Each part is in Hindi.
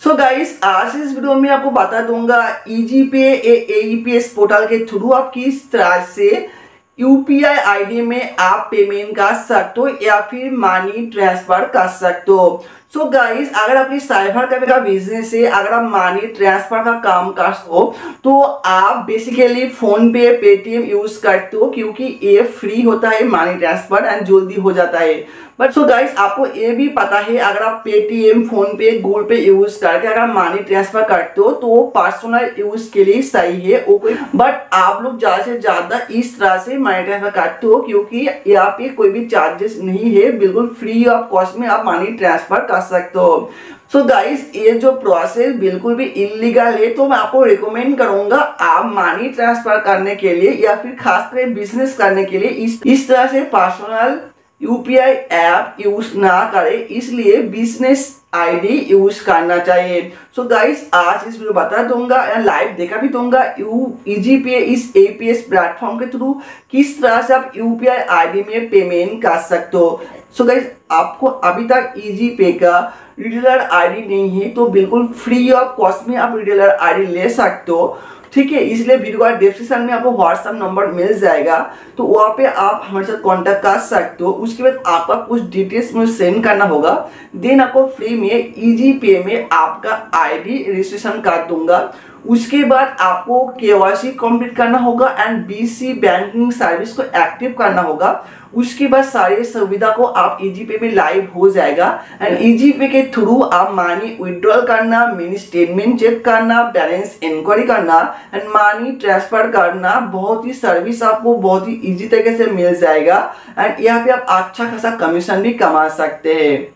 सो गाइस, आज इस वीडियो में आपको बता दूंगा इजी पे एईपीएस पोर्टल के थ्रू आप किस तरह से यूपीआई आईडी में आप पेमेंट कर सकते हो या फिर मनी ट्रांसफर कर सकते हो। सो गाइस, अगर आपकी साइबर कैफे का बिजनेस है, अगर आप मनी ट्रांसफर का काम करते हो तो आप basically PhonePe Paytm use करते हो क्योंकि ये फ्री होता है मनी ट्रांसफर एंड जल्दी हो जाता है। बट सो गाइस, आपको ये भी पता है अगर आप Paytm, PhonePe, Google pay use करके अगर मनी ट्रांसफर करते हो तो वो पर्सनल यूज के लिए सही है वो कोई, बट आप लोग ज्यादा से ज्यादा इस तरह से मनी ट्रांसफर करते हो क्योंकि यहाँ पे कोई भी चार्जेस नहीं है, बिल्कुल फ्री ऑफ कॉस्ट में आप मनी ट्रांसफर कर सकते हो। सो गाइस, ये जो प्रोसेस बिल्कुल भी इलीगल है, तो मैं आपको रिकमेंड करूंगा आप मनी ट्रांसफर करने के लिए या फिर खासकर बिजनेस करने के लिए इस तरह से पर्सनल यूपीआई ऐप यूज ना करें, इसलिए बिजनेस आईडी यूज करना चाहिए। सो गाइस, आज इस वीडियो बता दूंगा या लाइव देखा भी दूंगा इजी पे इस एपीएस प्लेटफॉर्म के थ्रू किस तरह से आप यूपीआई आईडी में पेमेंट कर सकते हो। सो गाइस, आपको अभी तक इजी पे का रिटेलर आईडी नहीं है तो बिल्कुल फ्री ऑफ कॉस्ट में आप रिटेलर आईडी ले सकते हो, ठीक है। इसलिए वीडियो का डिस्क्रिप्शन में आपको व्हाट्सएप नंबर मिल जाएगा, तो वहाँ पे आप हमारे साथ कांटेक्ट कर सकते हो। उसके बाद आपका कुछ डिटेल्स मुझे सेंड करना होगा, देन आपको फ्री में इजी पे में आपका आईडी रजिस्ट्रेशन कर दूंगा। उसके बाद आपको केवाईसी कंप्लीट करना होगा एंड बीसी बैंकिंग सर्विस को एक्टिव करना होगा। उसके बाद सारी सुविधा को आप इजी पे में लाइव हो जाएगा एंड इजी पे के थ्रू आप मनी विड्रॉल करना, मिनी स्टेटमेंट चेक करना, बैलेंस इंक्वायरी करना एंड मनी ट्रांसफर करना, बहुत ही सर्विस आपको बहुत ही इजी तरीके से मिल जाएगा एंड यहाँ पे आप अच्छा खासा कमीशन भी कमा सकते हैं।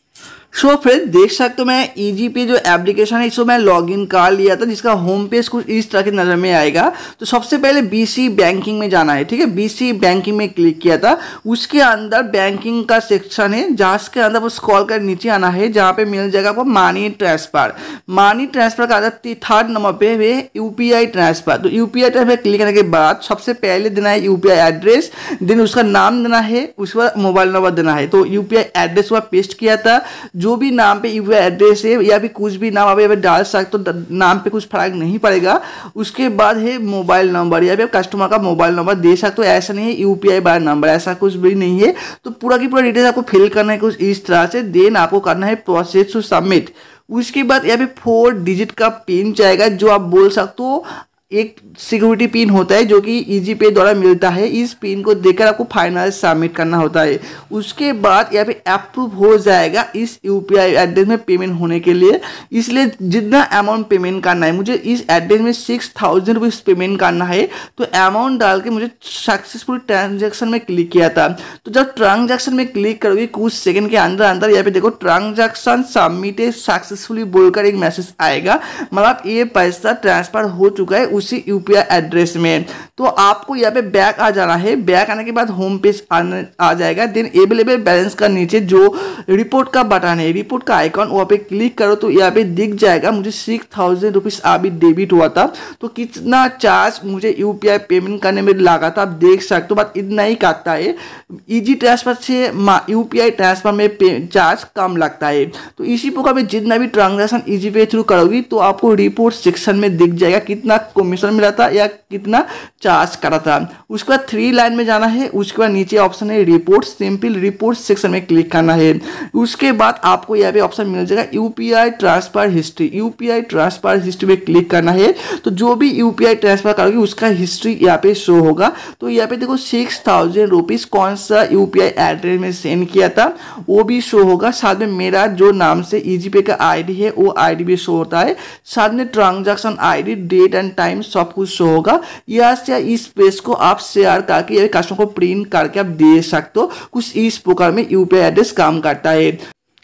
सो फिर देख सकते हो मैं इजी पे जो एप्लीकेशन है इसको मैं लॉगिन कर लिया था, जिसका होम पेज कुछ इस तरह की नज़र में आएगा। तो सबसे पहले बीसी बैंकिंग में जाना है, ठीक है। बीसी बैंकिंग में क्लिक किया था, उसके अंदर बैंकिंग का सेक्शन है जहाँ के अंदर वो स्क्रॉल कर नीचे आना है, जहाँ पे मिल जाएगा आपको मनी ट्रांसफर। मनी ट्रांसफर का आता है थर्ड नंबर पे है यूपीआई ट्रांसफर। तो यूपीआई ट्रांसफर क्लिक करने के बाद सबसे पहले देना है यूपीआई एड्रेस, देन उसका नाम देना है, उसके बाद मोबाइल नंबर देना है। तो यूपीआई एड्रेस वह पेस्ट किया था, जो भी नाम पे यूपीआई एड्रेस है या भी कुछ भी नाम आप यहाँ पे डाल सकते हो, नाम पे कुछ फर्क नहीं पड़ेगा। उसके बाद है मोबाइल नंबर, या फिर कस्टमर का मोबाइल नंबर दे सकते हो, ऐसा नहीं है यूपीआई बार नंबर, ऐसा कुछ भी नहीं है। तो पूरा की पूरा डिटेल्स आपको फिल करना है कुछ इस तरह से, देन आपको करना है प्रोसेस टू सबमिट। उसके बाद यहाँ पे 4 डिजिट का पिन जाएगा, जो आप बोल सकते हो एक सिक्योरिटी पिन होता है जो कि इजी पे द्वारा मिलता है। इस पिन को देकर आपको फाइनल सबमिट करना होता है। उसके बाद यहाँ पे अप्रूव हो जाएगा इस यूपीआई एड्रेस में पेमेंट होने के लिए। इसलिए जितना अमाउंट पेमेंट करना है, मुझे इस एड्रेस में 6000 रुपीज़ पेमेंट करना है, तो अमाउंट डाल के मुझे सक्सेसफुल ट्रांजेक्शन में क्लिक किया था। तो जब ट्रांजेक्शन में क्लिक करोगे कुछ सेकंड के अंदर अंदर यहाँ पे देखो ट्रांजेक्शन सबमिटेड सक्सेसफुली बोलकर एक मैसेज आएगा, मतलब ये पैसा ट्रांसफर हो चुका है उसी यूपीआई एड्रेस में। तो आपको यहाँ पे बैक आ जाना है, बैक आने के बाद होम पेज आ जाएगा। देन अवेलेबल बैलेंस का नीचे जो रिपोर्ट का बटन है, रिपोर्ट का आइकॉन, वहाँ पे क्लिक करो तो यहाँ पे दिख जाएगा मुझे 6000 रुपीज़ अभी डेबिट हुआ था। तो कितना चार्ज मुझे यूपीआई पेमेंट करने में लगा था आप देख सकते हो, बट इतना ही काटता है। इजी ट्रांसफर से यूपीआई ट्रांसफर में चार्ज कम लगता है। तो इसी प्रकार में जितना भी ट्रांजेक्शन इजी पे थ्रू करोगी तो आपको रिपोर्ट सेक्शन में दिख जाएगा कितना कमीशन मिला था या कितना चार्ज करा था। उसके बाद 3 लाइन में जाना है, उसके बाद नीचे ऑप्शन है रिपोर्ट, सिंपल रिपोर्ट सेक्शन में क्लिक करना है। उसके बाद आपको यहाँ पे ऑप्शन मिल जाएगा UPI transfer history, UPI transfer history में क्लिक करना है। तो जो भी यूपीआई ट्रांसफर करोगे उसका हिस्ट्री यहाँ पे शो होगा। तो यहाँ पे देखो 6000 रुपीज़ कौन सा यूपीआई एड्रेस में सेंड किया था वो भी शो होगा। साथ में मेरा जो नाम से इजी पे का आईडी है वो आईडी भी शो होता है, साथ में transaction ID, date and time सब कुछ शो होगा। या से इस पेज को आप शेयर करके या कस्टमर को प्रिंट करके आप दे सकते हो। कुछ इस प्रकार में यूपीआई एड्रेस काम करता है।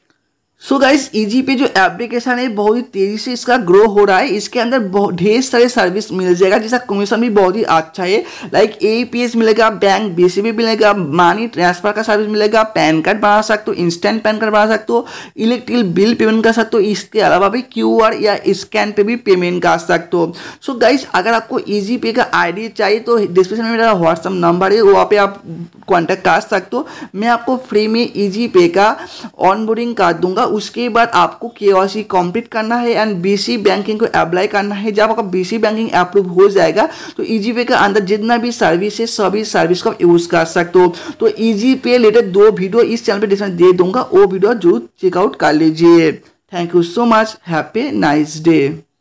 सो गाइस, इजी पे जो एप्लीकेशन है बहुत ही तेजी से इसका ग्रो हो रहा है। इसके अंदर बहुत ढेर सारे सर्विस मिल जाएगा जिसका कमीशन भी बहुत ही अच्छा है। लाइक एईपीएस मिलेगा, बैंक बीसीबी मिलेगा, मनी ट्रांसफर का सर्विस मिलेगा, पैन कार्ड बना सकते हो, इंस्टेंट पैन कार्ड बना सकते हो, इलेक्ट्रिक बिल पेमेंट कर सकते हो। इसके अलावा भी क्यूआर या स्कैन पे भी पेमेंट कर सकते हो। सो गाइस, अगर आपको इजी पे का आईडी चाहिए तो डिस्क्रिप्शन में मेरा व्हाट्सअप नंबर है, वहाँ पे आप कॉन्टैक्ट कर सकते हो। मैं आपको फ्री में इजी पे का ऑनबोर्डिंग कर दूंगा, उसके बाद आपको KYC कंप्लीट करना है एंड BC बैंकिंग को अप्लाई करना है। जब आपका BC बैंकिंग अप्रूव हो जाएगा तो EasyPay के अंदर जितना भी सर्विस है सभी सर्विस को आप यूज कर सकते हो। तो EasyPay रिलेटेड 2 वीडियो इस चैनल पे डिस्क्रिप्शन दे दूंगा, वो वीडियो जरूर चेकआउट कर लीजिए। Thank you so much, happy nice day.